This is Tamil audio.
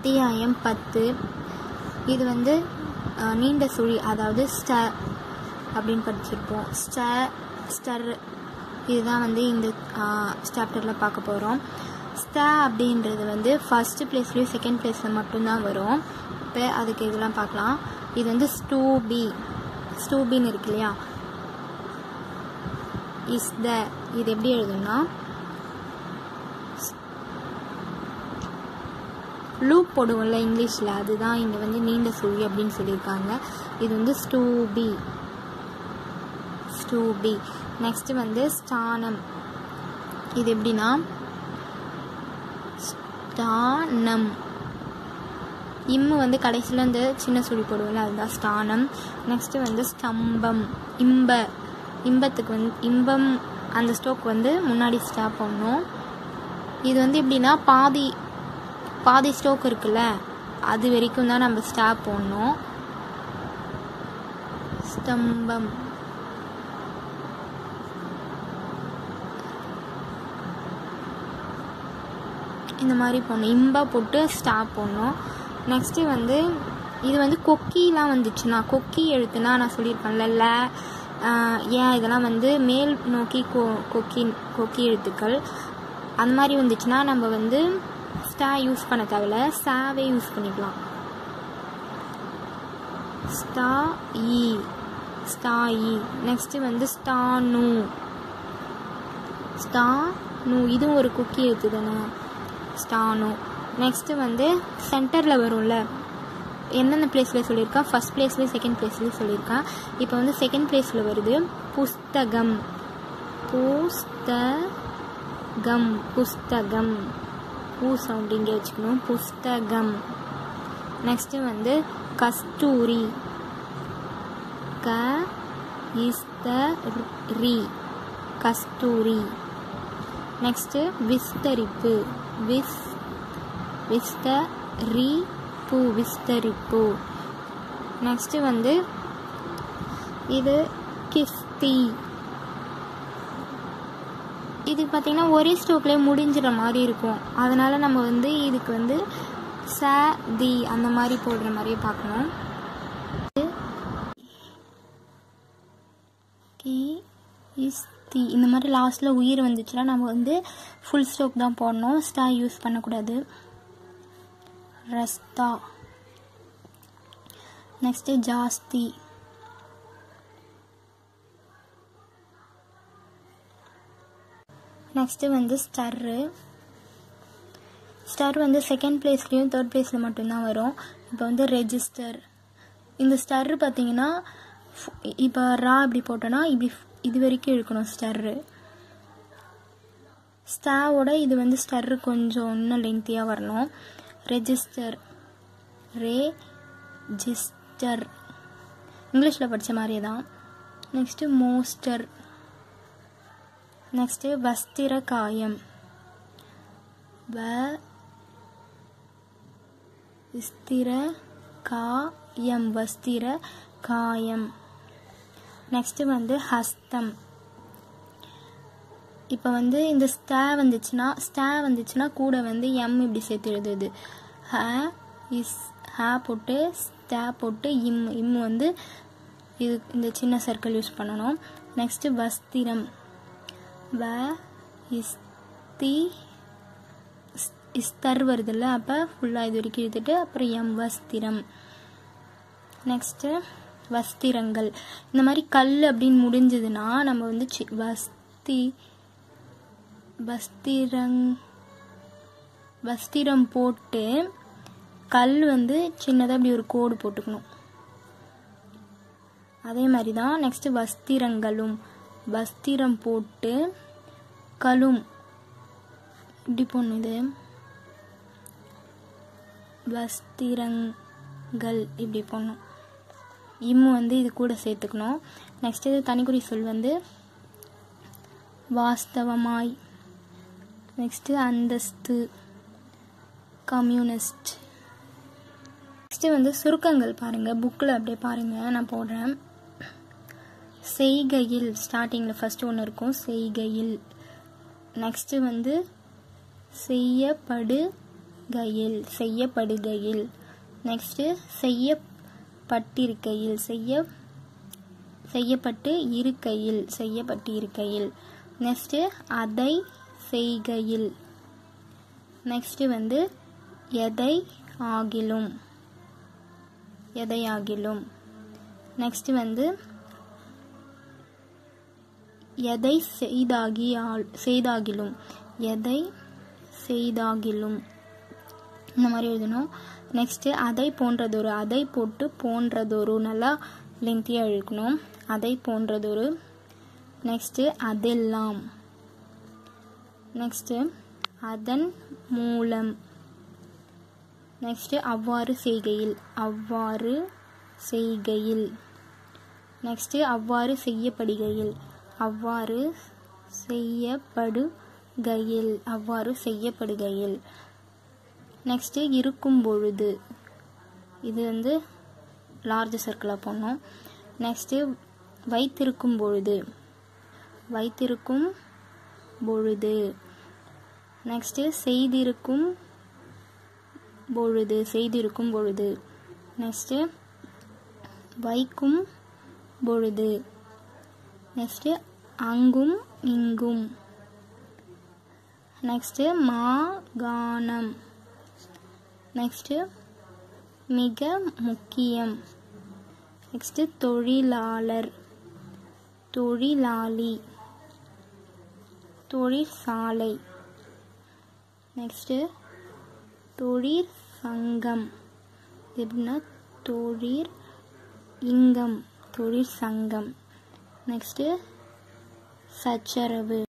அத்தியாயம் 10. இது வந்து நீண்ட சுழி, அதாவது ஸ்ட அப்படின்னு படிச்சிருப்போம். ஸ்டர் இதுதான் வந்து இந்த சாப்டரில் பார்க்க போகிறோம். ஸ்ட அப்படின்றது வந்து ஃபஸ்ட்டு பிளேஸ்லேயும் செகண்ட் பிளேஸில் மட்டும்தான் வரும். இப்போ அதுக்கு இதெல்லாம் பார்க்கலாம். இது வந்து ஸ்டூபின்னு இருக்கு இல்லையா, இஸ் த, இது எப்படி எழுதுனா லூப் போடுவோம்ல இங்கிலீஷில், அதுதான் இங்கே வந்து நீண்ட சுழி அப்படின்னு சொல்லியிருக்காங்க. இது வந்து ஸ்டூபி. நெக்ஸ்ட்டு வந்து ஸ்தானம். இது எப்படின்னா ஸ்தானம், இம்மு வந்து கடைசியில் இந்த சின்ன சுழி போடுவோம்ல, அதுதான் ஸ்தானம். நெக்ஸ்ட்டு வந்து ஸ்தம்பம். இம்பத்துக்கு வந்து இம்பம் அந்த ஸ்டோக் வந்து முன்னாடி ஸ்டாப் பண்ணணும். இது வந்து எப்படின்னா பாதி ஸ்டோக் இருக்குல்ல, அது வரைக்கும் தான் நம்ம ஸ்டாப் போடணும். ஸ்தம்பம். இந்த மாதிரி போடணும், இம்பா போட்டு ஸ்டாப் போடணும். நெக்ஸ்ட்டு வந்து இது வந்து கொக்கிலாம் வந்துச்சுன்னா, கொக்கி எழுத்துனா நான் சொல்லியிருப்பேன்ல, ஏன் இதெல்லாம் வந்து மேல் நோக்கி கொக்கி எழுத்துக்கள் அந்த மாதிரி வந்துச்சுன்னா நம்ம வந்து ஸ்டா யூஸ் பண்ண தேவையில்ல, சாவே யூஸ் பண்ணிக்கலாம். ஸ்டாயி. நெக்ஸ்ட்டு வந்து ஸ்டானு, இதுவும் ஒரு குக்கி எழுத்து தானே, ஸ்டானு. நெக்ஸ்ட்டு வந்து சென்டரில் வரும்ல, எந்தெந்த பிளேஸில் சொல்லியிருக்கேன், ஃபஸ்ட் பிளேஸ்லேயும் செகண்ட் பிளேஸ்லேயும் சொல்லியிருக்கேன். இப்போ வந்து செகண்ட் பிளேஸில் வருது புஸ்தகம். பூ சவுண்ட் இங்கே வச்சுக்கணும், புஸ்தகம். நெக்ஸ்ட்டு வந்து கஸ்தூரி, கஸ்தூரி. நெக்ஸ்ட்டு விஸ்தரிப்பு, விஸ்தரிப்பு. நெக்ஸ்ட்டு வந்து இது கிஸ்தி. இது பார்த்திங்கன்னா ஒரே ஸ்டோக்லேயே முடிஞ்சிட மாதிரி இருக்கும், அதனால் நம்ம வந்து இதுக்கு வந்து தி அந்த மாதிரி போடுற மாதிரியே பார்க்கணும். இந்த மாதிரி லாஸ்ட்டில் உயிர் வந்துச்சுன்னா நம்ம வந்து ஃபுல் ஸ்டோக் தான் போடணும், ஸ்டா யூஸ் பண்ணக்கூடாது. ரஸ்தா. நெக்ஸ்ட்டு ஜாஸ்தி. நெக்ஸ்ட்டு வந்து ஸ்டர் வந்து செகண்ட் பிளேஸ்லேயும் தேர்ட் பிளேஸில் மட்டும்தான் வரும். இப்போ வந்து ரெஜிஸ்டர். இந்த ஸ்டர் பார்த்தீங்கன்னா இப்போ ரா இப்படி போட்டோன்னா இப்படி இது வரைக்கும் இருக்கணும் ஸ்டர்ரு. ஸ்டாவோட இது வந்து ஸ்டர்ரு கொஞ்சம் இன்னும் லென்த்தியாக வரணும். ரெஜிஸ்டர், இங்கிலீஷில் படித்த மாதிரியே தான். நெக்ஸ்ட்டு மோஸ்டர். நெக்ஸ்ட்டு வஸ்திர காயம், வஸ்திர காயம். நெக்ஸ்ட்டு வந்து ஹஸ்தம். இப்போ வந்து இந்த ஸ்டா வந்துச்சுன்னா கூட வந்து எம் இப்படி சேர்த்து எழுதுது. ஹ போட்டு ஸ்டா போட்டு இம்மு வந்து இது இந்த சின்ன சர்க்கிள் யூஸ் பண்ணணும். நெக்ஸ்ட்டு வஸ்திரம், இஸ்தர் வருதுல்ல, அப்போ ஃபுல்லாக இது வரைக்கும் எழுதிட்டு அப்புறம் எம் வஸ்திரம். நெக்ஸ்ட்டு வஸ்திரங்கள். இந்த மாதிரி கல் அப்படின்னு முடிஞ்சதுன்னா நம்ம வந்து வஸ்திரம் போட்டு கல் வந்து சின்னதாக இப்படி ஒரு கோடு போட்டுக்கணும். அதே மாதிரி தான் நெக்ஸ்ட்டு வஸ்திரங்களும், வஸ்திரம் போட்டு கலும் இப்படி போடணும். இது வஸ்திரங்கள் இப்படி போடணும். இம்மு வந்து இது கூட சேர்த்துக்கணும். நெக்ஸ்ட் இது தனிக்குறி சொல் வந்து வாஸ்தவமாய். நெக்ஸ்ட்டு அந்தஸ்து, கம்யூனிஸ்ட். நெக்ஸ்ட்டு வந்து சுருக்கங்கள் பாருங்கள், புக்கில் அப்படியே பாருங்கள், நான் போடுறேன். செய்கையில், ஸ்டார்டிங்கில் ஃபஸ்ட்டு ஒன்று இருக்கும், செய்கையில். நெக்ஸ்ட்டு வந்து செய்யப்படுகின்ற, செய்யப்படுகையில் செய்யப்படுகையில். நெக்ஸ்ட்டு செய்யப்பட்டிருக்கையில் செய்யப்பட்டு இருக்கையில் செய்யப்பட்டு இருக்கையில். நெக்ஸ்ட்டு அதை செய்கையில். நெக்ஸ்ட்டு வந்து எதை ஆகிலும் எதையாகிலும். நெக்ஸ்ட் வந்து எதை செய்தாகிலும் எதை செய்தாகிலும் இந்த மாதிரி எழுதணும். நெக்ஸ்ட்டு அதை போன்றதொரு அதை போட்டு போன்றதொரு நல்லா லென்த்தியாக எழுக்கணும். அதை போன்றதொரு. நெக்ஸ்ட்டு அதெல்லாம். நெக்ஸ்ட்டு அதன் மூலம். நெக்ஸ்ட்டு அவ்வாறு செய்கையில் அவ்வாறு செய்கையில். நெக்ஸ்ட்டு அவ்வாறு செய்யப்படுகையில் அவ்வாறு செய்யப்படுகையில் அவ்வாறு செய்யப்படுகையில். நெக்ஸ்ட்டு இருக்கும் பொழுது. இது வந்து லார்ஜ் சர்க்கிளாக போடணும். நெக்ஸ்ட்டு வைத்திருக்கும் பொழுது வைத்திருக்கும் பொழுது. நெக்ஸ்ட்டு செய்திருக்கும் பொழுது செய்திருக்கும் பொழுது. நெக்ஸ்ட்டு வைக்கும் பொழுது. நெக்ஸ்ட்டு அங்கும் இங்கும். நெக்ஸ்ட்டு மாகாணம். நெக்ஸ்ட்டு மிக முக்கியம். நெக்ஸ்ட்டு தொழிலாளர் தொழிலாளி தொழிற்சாலை. நெக்ஸ்ட்டு தொழிற்சங்கம். எப்படின்னா தொழிற்சங்கம். நெக்ஸ்ட்டு சச்சரவு.